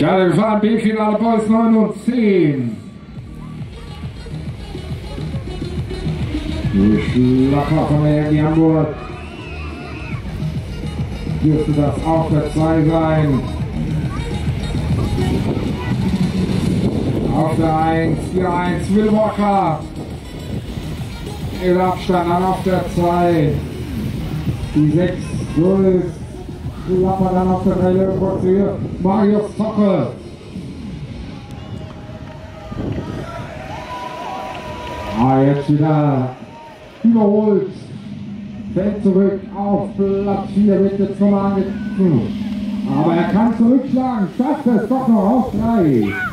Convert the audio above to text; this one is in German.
Ja, wir fahren B-Finale Boys 9 und 10. Die Schlapper von der Jackie Hamburg. Dürfte das auf der 2 sein. Auf der 1, die 1, Will Walker. Im Abstand dann auf der 2. Die 6, Julius Schlapper dann auf der 3, Löwenburg für Marius Zocke. Jetzt wieder überholt. Fällt zurück auf Platz 4, wird jetzt nochmal angegriffen. Aber er kann zurückschlagen, schafft es doch noch auf 3.